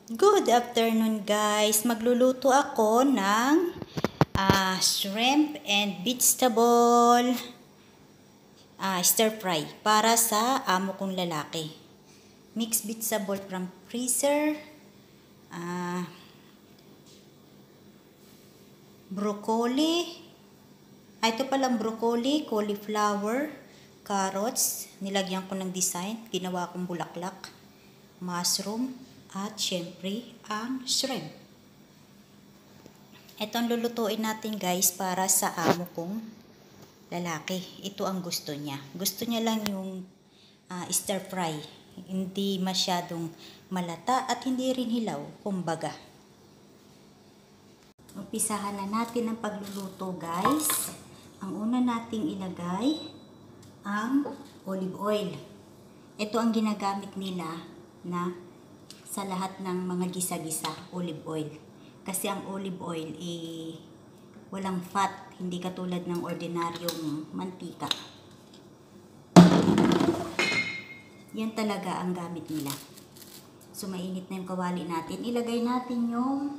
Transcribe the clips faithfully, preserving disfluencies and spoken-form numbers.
Good afternoon guys! Magluluto ako ng uh, shrimp and vegetable uh, stir fry para sa amo kong lalaki. Mixed vegetable from freezer, uh, broccoli, ah, ito palang broccoli, cauliflower, carrots, nilagyan ko ng design, ginawa kong bulaklak, mushroom, at syempre ang shrimp. Ito ang lulutuin natin guys para sa amo kong lalaki. Ito ang gusto niya. Gusto niya lang yung uh, stir fry. Hindi masyadong malata at hindi rin hilaw, kumbaga. Umpisahan na natin ang pagluluto guys. Ang una nating ilagay ang olive oil. Ito ang ginagamit nila na sa lahat ng mga gisa-gisa, olive oil. Kasi ang olive oil eh walang fat, hindi katulad ng ordinaryong mantika. Yan talaga ang gamit nila. So mainit na yung kawali natin. Ilagay natin yung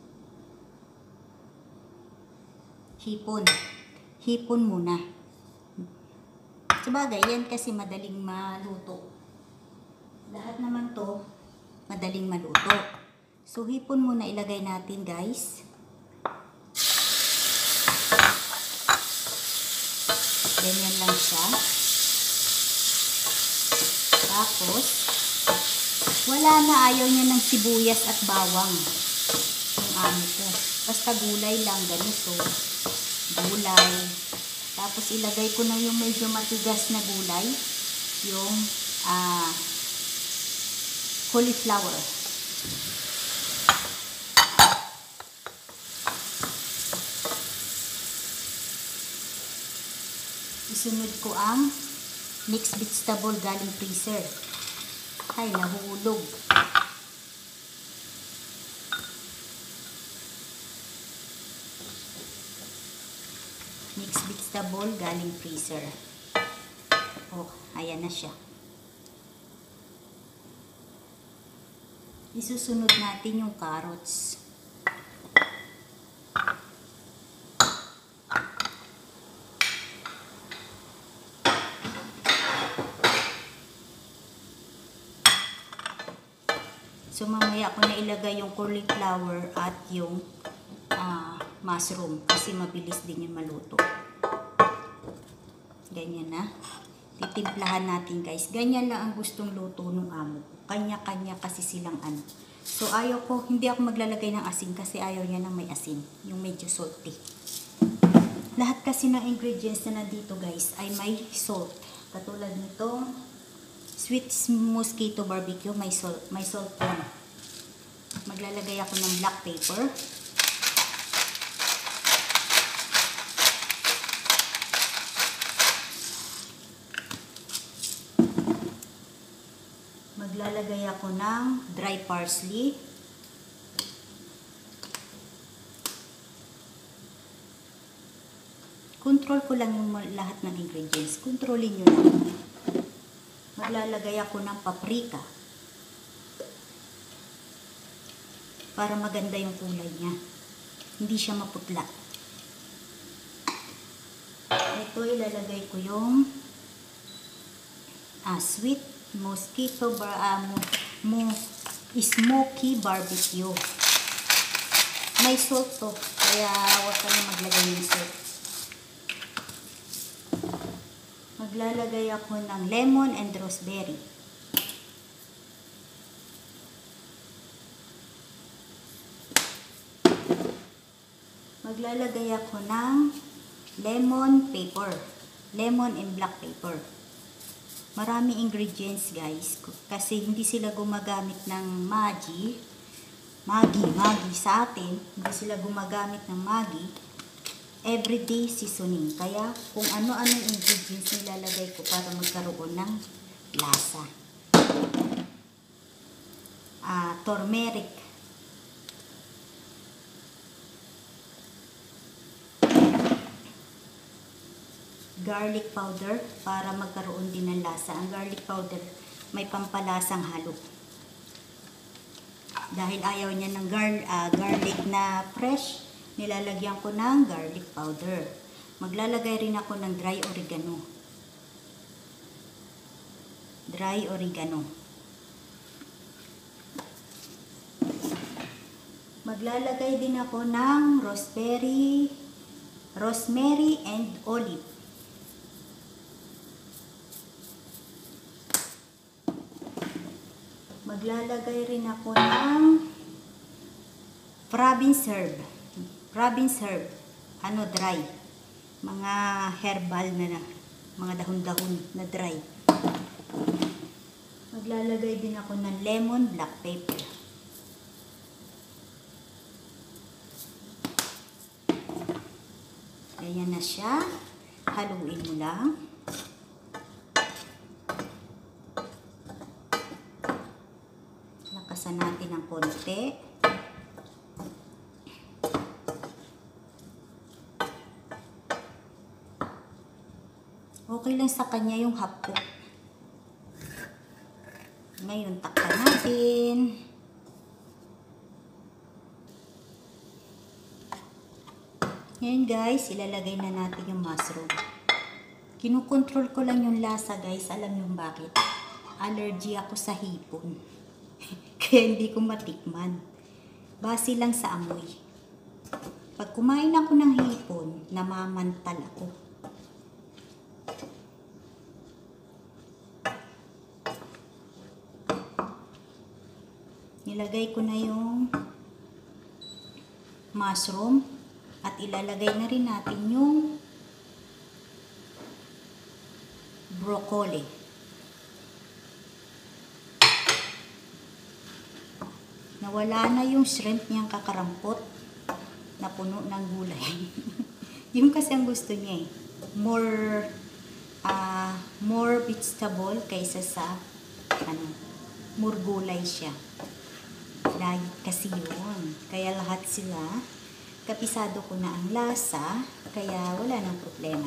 hipon. Hipon muna. Sabagay, yan kasi madaling maluto. Lahat naman to madaling maluto. So, hipon muna ilagay natin, guys. Ganyan lang siya. Tapos, wala na, ayaw niya ng sibuyas at bawang. Yung amo ko. Basta gulay lang, ganito. Gulay. Tapos, ilagay ko na yung medyo matigas na gulay. Yung, ah, cauliflower. Isunod ko ang mixed vegetable galing freezer. Ay, nahulog. Mixed vegetable galing freezer. Oh, ayan na siya. Isusunod natin yung carrots. So mamaya ako na ilagay yung cauliflower at yung uh, mushroom kasi mabilis din yung maluto. Ganyan na. Titimplahan natin guys. Ganyan lang ang gustong luto ng amo. Kanya-kanya kasi silang ano. So ayaw ko, hindi ako maglalagay ng asin kasi ayaw niya ng may asin. Yung medyo salty. Lahat kasi ng ingredients na nandito guys ay may salt. Katulad nitong sweet mosquito barbecue, may salt, may salt yan. Maglalagay ako ng black pepper. Maglalagay ako ng dry parsley. Control ko lang yung lahat ng ingredients. Kontrolin nyo lang. Maglalagay ako ng paprika. Para maganda yung kulay niya. Hindi siya maputla. Ito ilalagay ko yung ah, sweet mosquito bar, uh, mo, mo, smoky barbecue. May salt to, kaya huwag ka na maglagay ng salt. Maglalagay ako ng lemon and rosemary. Maglalagay ako ng lemon pepper. Lemon and black pepper. Marami ingredients guys kasi hindi sila gumagamit ng Maggi Maggi, Maggi sa atin hindi sila gumagamit ng Maggi everyday seasoning, kaya kung ano-ano ingredients nilalagay ko para magkaroon ng lasa. ah, turmeric, garlic powder para magkaroon din ng lasa. Ang garlic powder may pampalasang halo. Dahil ayaw niya ng gar uh, garlic na fresh, nilalagyan ko ng garlic powder. Maglalagay rin ako ng dry oregano. Dry oregano. Maglalagay din ako ng rosemary, rosemary and olive. Maglalagay rin ako ng province herb. Province herb. Ano, dry. Mga herbal na, na mga dahon-dahon na dry. Maglalagay din ako ng lemon, black pepper. Ganyan na siya. Haluin mo lang. Lakasan natin ng konti. Okay lang sa kanya yung half cook. Ngayon, takpan natin. Ngayon guys, ilalagay na natin yung mushroom. Kinukontrol ko lang yung lasa guys. Alam niyo bakit? Allergy ako sa hipon. Kaya hindi ko matikman. Base lang sa amoy. Pag kumain ako ng hipon, namamantal ako. Nilagay ko na yung mushroom. At ilalagay na rin natin yung broccoli. Nawala na yung shrimp niyang kakarampot na puno ng gulay. Yung kasi ang gusto niya eh. More, uh, more vegetable kaysa sa ano, more gulay siya. Diet kasi yun. Kaya lahat sila kapisado ko na ang lasa, kaya wala nang problema.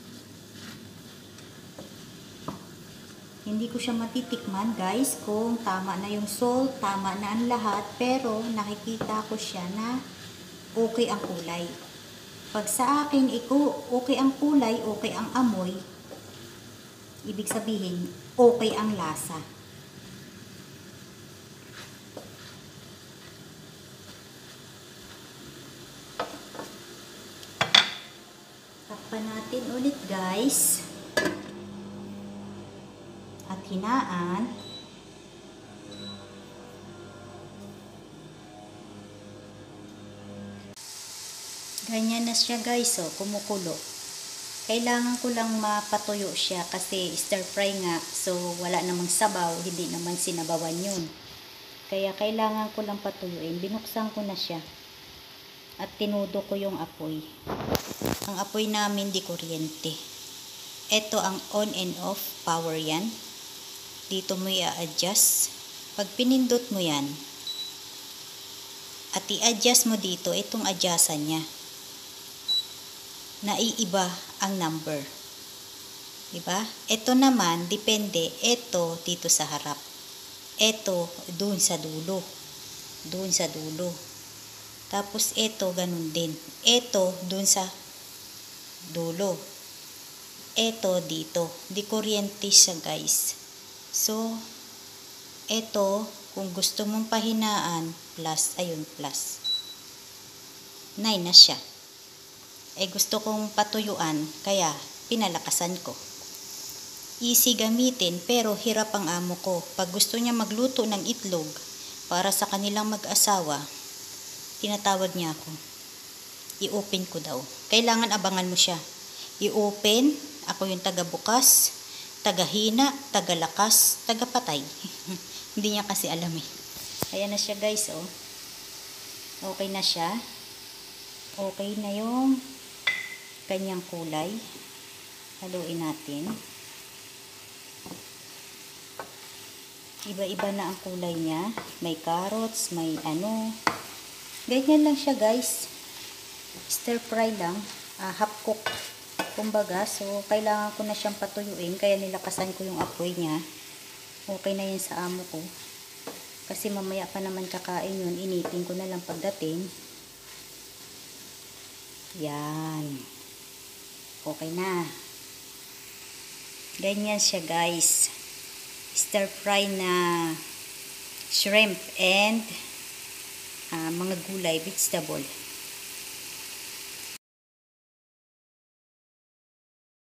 Hindi ko siya matitikman guys kung tama na yung salt, tama na ang lahat, pero nakikita ko siya na okay ang kulay. Pag sa akin, okay ang kulay, okay ang amoy, ibig sabihin, okay ang lasa. Takpan natin ulit guys. At hinaan. Ganyan na siya guys, oh, kumukulo. Kailangan ko lang mapatuyo siya kasi stir fry nga, so wala namang sabaw, hindi naman sinabawan yun. Kaya kailangan ko lang patuyuin. Binuksan ko na siya. At tinudo ko yung apoy. Ang apoy namin di kuryente. Ito ang on and off power yan. Dito mo i-adjust. Pag pinindot mo yan, at i-adjust mo dito, itong adjustan niya. Naiiba ang number. Diba? Ito naman, depende. Ito dito sa harap. Ito doon sa dulo. Doon sa dulo. Tapos ito ganun din. Ito doon sa dulo. Ito dito. Di kuryente siya guys. So, ito kung gusto mong pahinaan, plus, ayun, plus. nine na siya. Eh gusto kong patuyuan, kaya pinalakasan ko. Easy gamitin, pero hirap ang amo ko. Pag gusto niya magluto ng itlog para sa kanilang mag-asawa, tinatawag niya ako. I-open ko daw. Kailangan abangan mo siya. I-open, ako yung taga-bukas, taga-hina, taga-lakas, taga-patay. Hindi niya kasi alam eh. Ayan na siya guys, oh. Okay na siya. Okay na yung kanyang kulay. Haluin natin. Iba-iba na ang kulay niya. May carrots, may ano. Ganyan lang siya guys. Stir fry lang. Uh, half cook. Kumbaga, so kailangan ko na siyang patuyuin. Kaya nilakasan ko yung apoy niya. Okay na yun sa amo ko. Kasi mamaya pa naman kakain yun. Initin ko na lang pagdating. Yan. Okay na. Ganyan siya guys. Stir fry na shrimp and uh, mga gulay, vegetable.